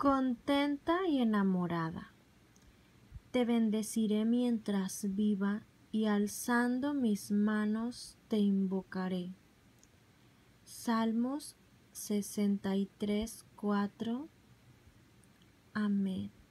Contenta y enamorada, te bendeciré mientras viva y alzando mis manos te invocaré. Salmos 63:4. Amén.